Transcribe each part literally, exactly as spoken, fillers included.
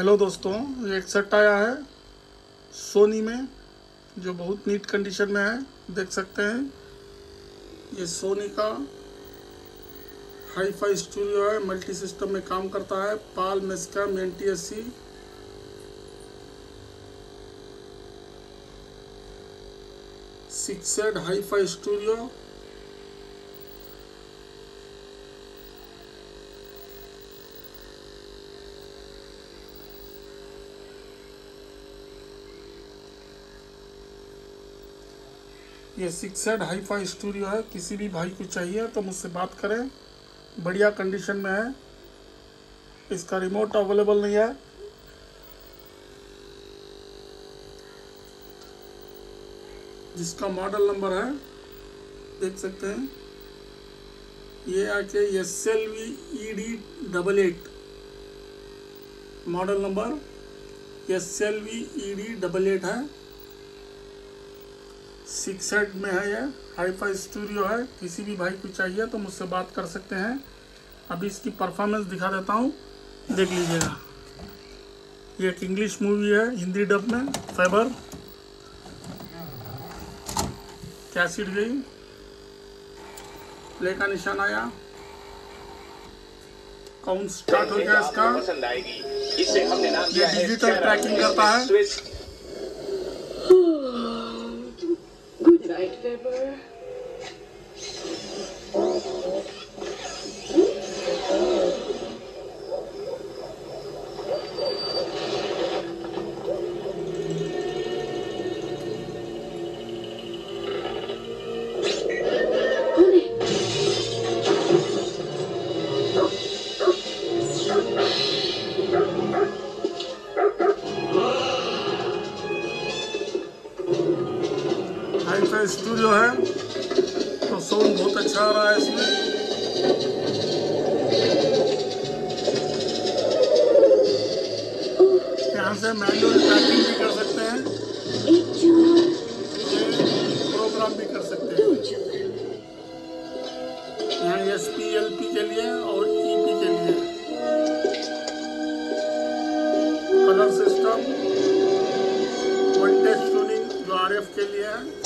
Hello दोस्तों, एक set आया है सोनी में जो बहुत नीट कंडीशन में है। देख सकते हैं ये सोनी का हाई फाई स्टूडियो है, मल्टी सिस्टम में काम करता है। PAL SECAM N T S C six head hi fi studio. ये six head hi fi studio है। किसी भी भाई को चाहिए तो मुझसे बात करें, बढ़िया कंडीशन में है। इसका रिमोट अवेलेबल नहीं है। जिसका मॉडल नंबर है देख सकते हैं, ये आके S L V E D double eight, model number S L V E D double eight है। सिक्स हेड में है, ये हाई फाई स्टूडियो है। किसी भी भाई को चाहिए तो मुझसे बात कर सकते हैं। अभी इसकी परफॉर्मेंस दिखा देता हूँ, देख लीजिएगा। ये एक इंग्लिश मूवी है हिंदी डब में। फाइबर कैसेट गई, प्ले का निशान आया, काउंट स्टार्ट हो गया इसका। ये डिजिटल ट्रैकिंग करता है। Good night, Weber. Hi fi studio है तो साउंड बहुत अच्छा आ रहा है इसमें। यहाँ से मैनुअल ट्रैकिंग भी कर सकते हैं, प्रोग्राम भी कर सकते हैं। यहाँ एस पी एल पी के लिए और ई पी के लिए कलर सिस्टम, वोल्टेज ट्यूनिंग जो आर एफ के लिए है।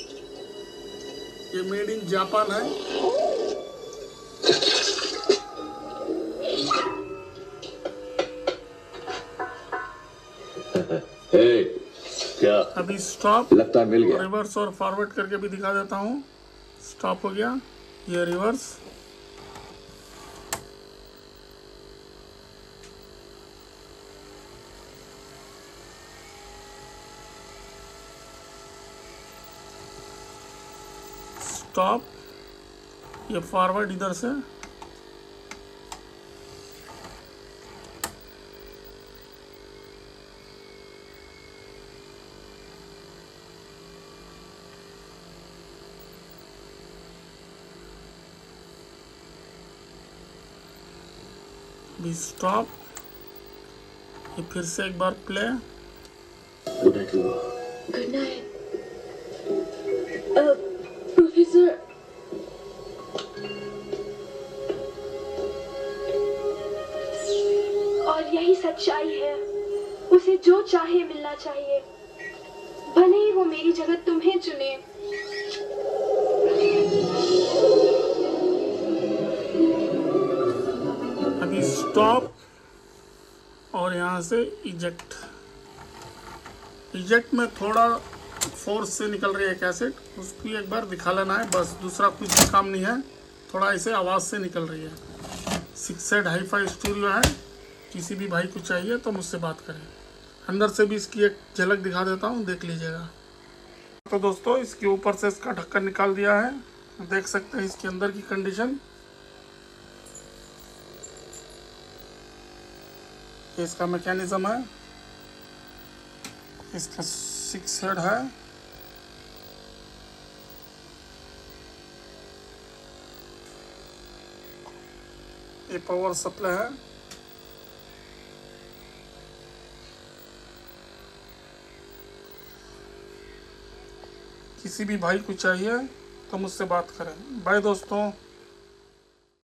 ये मेड इन जापान है। hey, क्या अभी स्टॉप लगता है मिल गया। रिवर्स और फॉरवर्ड करके भी दिखा देता हूँ। स्टॉप हो गया, ये रिवर्स। स्टॉप, ये फॉरवर्ड इधर से। भी स्टॉप, ये फिर से एक बार play. Good night. Good night. Uh, Professor. और यही सच्चाई है, उसे जो चाहे मिलना चाहिए, भले ही वो मेरी जगह तुम्हें चुने। अभी स्टॉप और यहाँ से इजेक्ट। इजेक्ट में थोड़ा फोर्स से निकल रही है कैसेट, उसको एक बार दिखा लेना है बस, दूसरा कुछ भी काम नहीं है। थोड़ा ऐसे आवाज़ से निकल रही है। Six head hi fi studio है। किसी भी भाई को चाहिए तो मुझसे बात करें। अंदर से भी इसकी एक झलक दिखा देता हूँ, देख लीजिएगा। तो दोस्तों, इसके ऊपर से इसका ढक्कन निकाल दिया है। देख सकते हैं इसके अंदर की कंडीशन। इसका मैकेनिज्म है, इसका सिक्स हेड है। ये पावर सप्लाई है। किसी भी भाई को चाहिए तो मुझसे बात करें। बाय दोस्तों।